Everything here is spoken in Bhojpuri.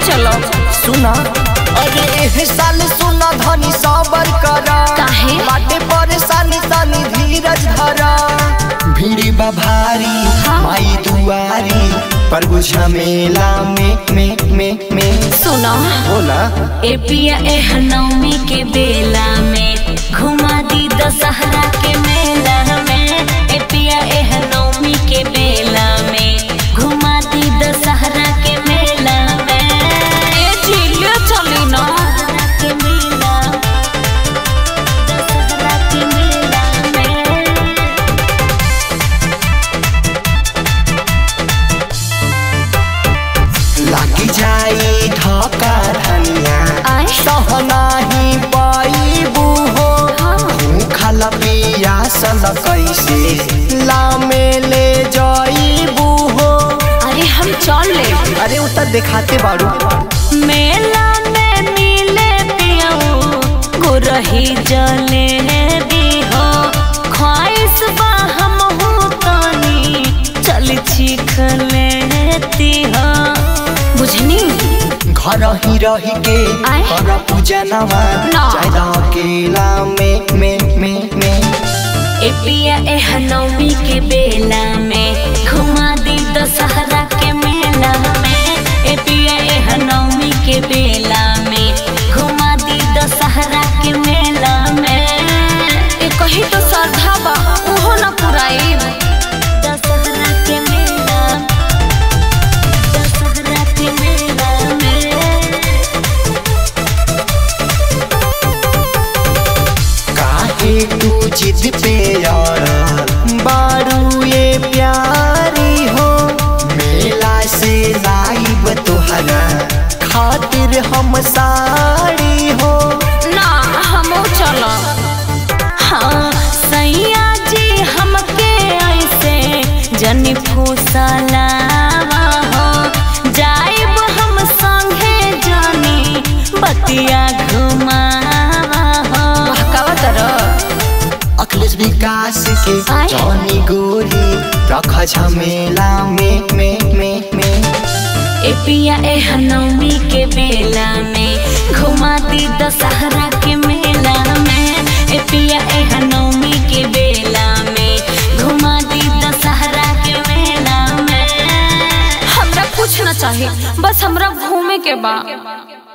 चलो सुना अरे एह साल सुना धनी सबर करा काहे बाटे परेशानी सानी धीरज धरा भीड़ी भारी माई दुआरी पर बुझा मेला में सुनो बोला ए पिया एह नवमी के बेला में घुमा दी दशहरा के मेला में ए पिया एह नवमी के बेला में घुमा दी दशहरा के मेला में ए झीले चली ना के मेला दशहरा के मेला में लागी जाई धक्का धनिया सहना ही पाईबू हो खाला पिया सल कैसे लामे ले जाईबू हो अरे हम चल ले अरे उतर दिखाते बारू मेला में मिले पियाऊ गुरही जले दी हो ख्वाहिश बा हम हूँ तानी चल चीख लेती हो बुझनी घर ही रही के कर पूजा नवा चाहे अकेला में ए पिया एह नवमी के बेला में घुमा दी दशहरा के मेला में ए पिया एह नवमी के बेला में घुमा दी दशहरा के मेला में ए कही तो श्रद्धा बा उहो न पुराई दशहरा के मेला दशहरा के मेला में काहे तू जिद पे यार बारू ये प्यारी हो मेला से लाइब तुहरा खातिर हम साड़ी हो ना हम चलो हाँ सैया जी हमके ऐसे जनी फूसलावा हो जाइब हम संगे जानी बतिया घुमावा हो कहवा तरह अखिलेश विकास के जौनी गोरी रख झमेला में ए पिया एह नवमी के बेला में घुमा दी दशहरा के मेला में ए पिया एह नवमी के बेला में घुमा दी दशहरा के मेला में हमरा कुछ न चाहिए बस हमरा घूमे के बा।